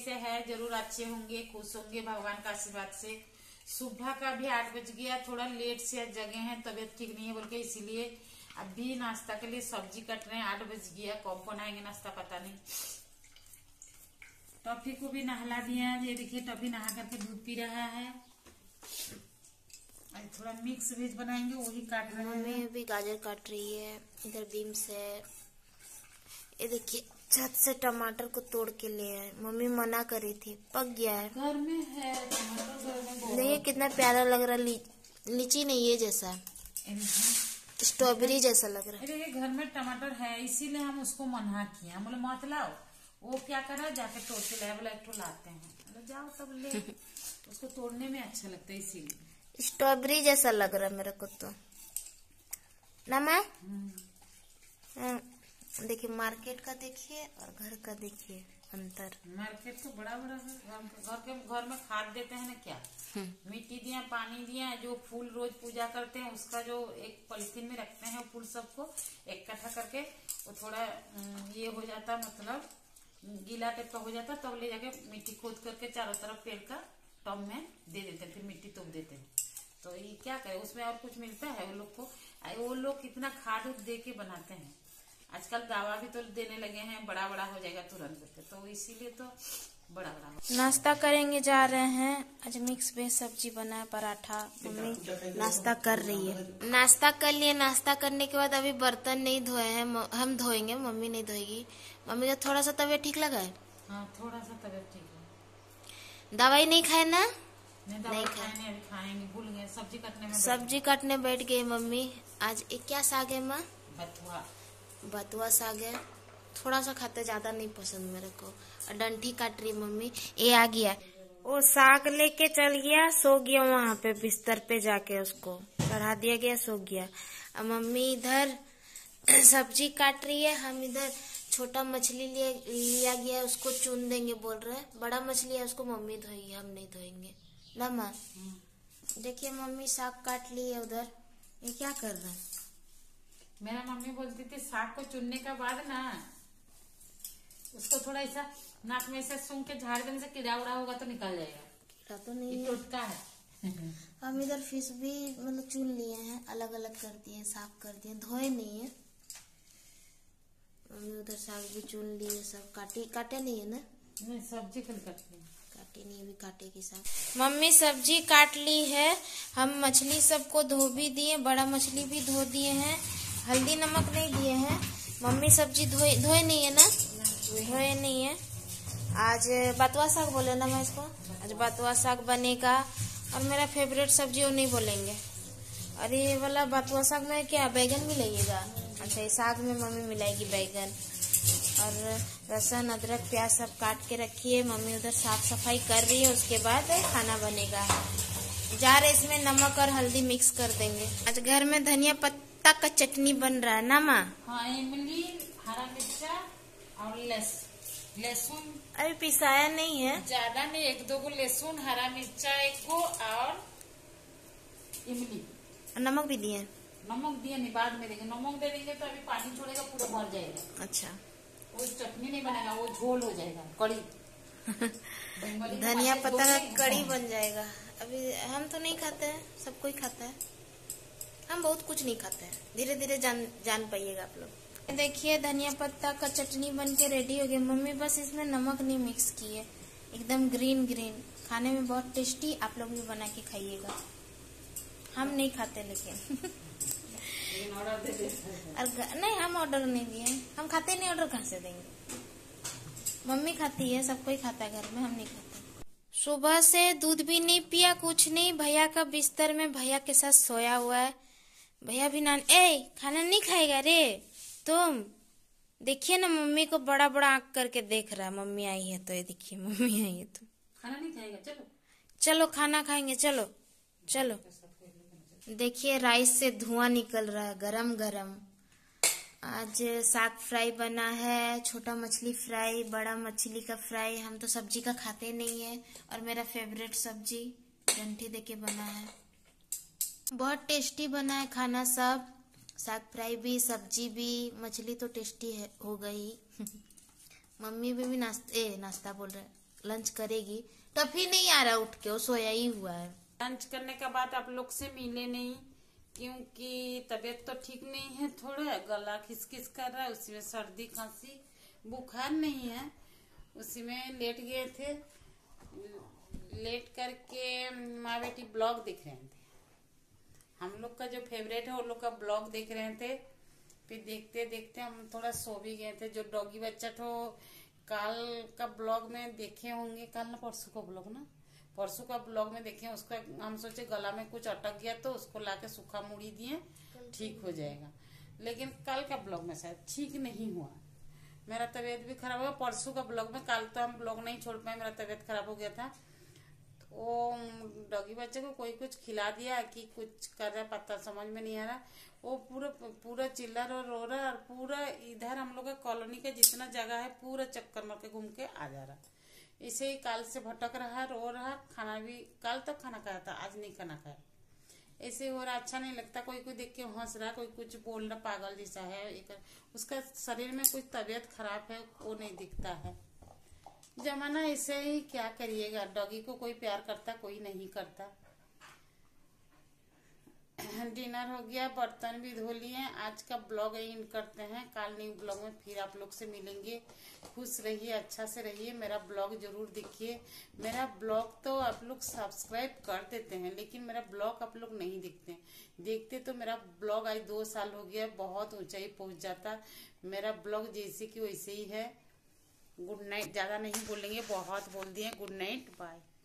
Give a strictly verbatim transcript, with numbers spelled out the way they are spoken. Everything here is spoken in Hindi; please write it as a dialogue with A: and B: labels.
A: कैसे है, जरूर अच्छे होंगे, खुश होंगे भगवान का आशीर्वाद से। सुबह का भी आठ बज गया, थोड़ा लेट से जगे हैं, तबीयत ठीक नहीं है बोल के, इसीलिए अभी नाश्ता के लिए सब्जी कट रहे हैं। आठ बज गया, कब बनाएंगे नाश्ता पता नहीं। टॉफी को भी नहला दिया, ये देखिए टॉफी नहा करके दूध पी रहा है। थोड़ा मिक्स वेज बनाएंगे, वही काट रहे हैं।
B: मम्मी अभी गाजर काट रही है, इधर बीन्स है। ये देखिए छत से टमाटर को तोड़ के ले आए, मम्मी मना करी थी, पक गया है।
A: घर में है टमाटर, घर में बहुत।
B: देखिए कितना प्यारा लग रहा है, ली, लीची नहीं ये जैसा, स्ट्रॉबेरी जैसा लग रहा है।
A: देखिए घर में टमाटर है, इसीलिए हम उसको मना किए। हम बोले मत लाओ, वो क्या करा जाके तोड़ के लाए, बोला एक तो लाते हैं, बोले जाओ तब ले। उसको तोड़ने में अच्छा लगता है, इसीलिए।
B: स्ट्रॉबेरी जैसा लग रहा है मेरे को तो ना माँ। देखिए मार्केट का देखिए और घर का देखिए अंतर।
A: मार्केट तो बड़ा बड़ा है, घर के घर में खाद देते हैं ना, क्या मिट्टी दिया, पानी दिया, जो फूल रोज पूजा करते हैं उसका जो एक पॉलिथीन में रखते हैं फूल सबको इकट्ठा करके, वो थोड़ा ये हो जाता, मतलब गीला टाइप का हो जाता, तब तो ले जाके मिट्टी खोद करके चारों तरफ पेड़ का टब में दे देते हैं, फिर मिट्टी तोप देते हैं। तो ये क्या करे, उसमें और कुछ मिलता है वो लोग को? वो लोग कितना खाद दे के बनाते हैं। आजकल दावा भी तो देने लगे हैं, बड़ा बड़ा हो जाएगा तुरंत, तो इसीलिए तो बड़ा बड़ा हो।
B: नाश्ता करेंगे जा रहे हैं, आज मिक्स वेज सब्जी बना है, पराठा। मम्मी नाश्ता कर रही है। नाश्ता कर लिए, नाश्ता करने के बाद अभी बर्तन नहीं धोए हैं, हम धोएंगे, मम्मी नहीं धोएगी। मम्मी का थोड़ा सा तबीयत ठीक लगा है?
A: हाँ थोड़ा सा तबीयत ठीक है।
B: दवाई नहीं खाए ना?
A: नहीं, नहीं खाए, अभी खाएंगे, भूल गए। सब्जी कटने में
B: सब्जी काटने बैठ गई मम्मी। आज एक क्या साग है माँ?
A: बथुआ।
B: बथुआ साग है, थोड़ा सा खाते, ज्यादा नहीं पसंद मेरे को। और डंठी काट रही मम्मी। ये आ गया, वो साग लेके चल गया, सो गया वहाँ पे बिस्तर पे जाके, उसको चढ़ा दिया गया, सो गया। और मम्मी इधर सब्जी काट रही है, हम इधर छोटा मछली लिया लिया गया है, उसको चुन देंगे बोल रहे हैं। बड़ा मछली है, उसको मम्मी धोएगी, हम नहीं धोएंगे ना माँ। देखिए मम्मी साग काट ली है उधर। ये क्या कर रहा है?
A: मेरा मम्मी बोलती थी साग को चुनने के बाद ना उसको थोड़ा ऐसा नाक में ऐसा सूंघ के झाड़ देने से कीड़ा उड़ा होगा तो निकल जाएगा।
B: कीड़ा तो नहीं है,
A: टोटका है।
B: हम इधर फिश भी मतलब चुन लिए हैं, अलग अलग कर दिए, साफ कर दिए, धोए नहीं है। मम्मी उधर साग भी चुन लिए, सब काटी, काटे नहीं है ना?
A: नहीं सब्जी कल काटती
B: काटी नहीं, भी काटेगी साग। मम्मी सब्जी काट ली है, हम मछली सबको धो भी दिए, बड़ा मछली भी धो दिए हैं, हल्दी नमक नहीं दिए हैं। मम्मी सब्जी धोए धोए नहीं है ना? धोए नहीं है। आज बथुआ साग बोले ना मैं इसको, आज बथुआ साग बनेगा। और मेरा फेवरेट सब्जी वो नहीं बोलेंगे। और ये वाला बथुआ साग में क्या बैगन मिलाइएगा? अच्छा, ये साग में मम्मी मिलाएगी बैगन। और लहसुन अदरक प्याज सब काट के रखी है, मम्मी उधर साफ सफाई कर रही है, उसके बाद खाना बनेगा। जा रहे इसमें नमक और हल्दी मिक्स कर देंगे। आज घर में धनिया पत्ता का चटनी बन रहा है ना माँ?
A: हाँ, इमली, हरा मिर्चा और लहसुन।
B: अभी पिसाया नहीं है,
A: ज्यादा नहीं, एक दो को लहसुन, हरा मिर्चा एक को और इमली।
B: नमक भी दिए?
A: नमक दिए नहीं, बाद में देंगे। नमक दे देंगे तो अभी पानी छोड़ेगा, पूरा भर जाएगा।
B: अच्छा,
A: वो चटनी नहीं बनेगा, वो झोल हो जाएगा, कड़ी।
B: धनिया पत्ता का कड़ी बन जाएगा। अभी हम तो नहीं खाते हैं, सब कोई खाता है, हम बहुत कुछ नहीं खाते हैं। धीरे धीरे जान जान पाइएगा आप लोग। देखिए धनिया पत्ता का चटनी बन के रेडी हो गया। मम्मी बस इसमें नमक नहीं मिक्स की है, एकदम ग्रीन ग्रीन, खाने में बहुत टेस्टी। आप लोग भी बना के खाइएगा, हम नहीं खाते लेकिन
A: ऑर्डर दे दे।
B: और नहीं, हम ऑर्डर नहीं दिए, हम खाते नहीं, ऑर्डर कहाँ से देंगे? मम्मी खाती है, सब कोई खाता है घर में, हम नहीं खाते। सुबह से दूध भी नहीं पिया, कुछ नहीं। भैया का बिस्तर में भैया के साथ सोया हुआ है। भैया भी नान ए खाना नहीं खाएगा रे तुम? देखिए ना मम्मी को बड़ा बड़ा आंख करके देख रहा है। मम्मी आई है तो ये देखिए, मम्मी आई है तो
A: खाना नहीं खाएगा। चलो
B: चलो खाना खाएंगे, चलो चलो। देखिए राइस से धुआं निकल रहा है, गरम गरम। आज साग फ्राई बना है, छोटा मछली फ्राई, बड़ा मछली का फ्राई। हम तो सब्जी का खाते नहीं है, और मेरा फेवरेट सब्जी डंठी देके बना है। बहुत टेस्टी बना है खाना सब, साग फ्राई भी, सब्जी भी, मछली तो टेस्टी है हो गई। मम्मी भी, भी नाश्ता ए नाश्ता बोल रहे लंच करेगी। टफी नहीं आ रहा उठ के, वो सोया ही हुआ है।
A: लंच करने के बाद आप लोग से मिले नहीं, क्योंकि तबीयत तो ठीक नहीं है, थोड़ा गला खिसखिस कर रहा है, उसी में सर्दी खांसी बुखार नहीं है, उसी में लेट गए थे। लेट करके माँ बेटी ब्लॉग देख रहे थे, हम लोग का जो फेवरेट है वो लोग का ब्लॉग देख रहे थे। फिर देखते देखते हम थोड़ा सो भी गए थे। जो डॉगी बच्चा तो काल का ब्लॉग में देखे होंगे, काल ना परसों का ब्लॉग ना परसों का ब्लॉग में देखे, उसका हम सोचे गला में कुछ अटक गया तो उसको लाके सूखा मुड़ी दिए, ठीक हो जाएगा। लेकिन कल का ब्लॉग में शायद ठीक नहीं हुआ, मेरा तबीयत भी खराब हुआ। परसों का ब्लॉग में, कल तो हम ब्लॉग नहीं छोड़ पाए, मेरा तबीयत खराब हो गया था। वो डॉगी बच्चे को कोई कुछ खिला दिया कि कुछ कर रहा, पता समझ में नहीं आ रहा। वो पूरा पूरा चिल्ला रहा, रो रहा, और पूरा इधर हम लोग का कॉलोनी का जितना जगह है पूरा चक्कर मार के घूम के आ जा रहा। इसे ही काल से भटक रहा, रो रहा। खाना भी कल तक खाना खाया था, आज नहीं खाना खाया। ऐसे हो रहा, अच्छा नहीं लगता। कोई कोई देख के हंस रहा, कोई कुछ बोल रहा, पागल जैसा है। एक उसका शरीर में कुछ तबीयत खराब है, वो नहीं दिखता है। जमाना ऐसे ही, क्या करिएगा। डॉगी को कोई प्यार करता, कोई नहीं करता। डिनर हो गया, बर्तन भी धो लिए। आज का ब्लॉग एंड करते हैं, कल न्यू ब्लॉग में फिर आप लोग से मिलेंगे। खुश रहिए, अच्छा से रहिए। मेरा ब्लॉग जरूर देखिए। मेरा ब्लॉग तो आप लोग सब्सक्राइब कर देते हैं, लेकिन मेरा ब्लॉग आप लोग नहीं देखते देखते तो मेरा ब्लॉग आज दो साल हो गया, बहुत ऊंचाई पहुंच जाता। मेरा ब्लॉग जैसे कि वैसे ही है। Good night. ज्यादा नहीं बोलेंगे, बहुत बोल दिए। Good night, bye.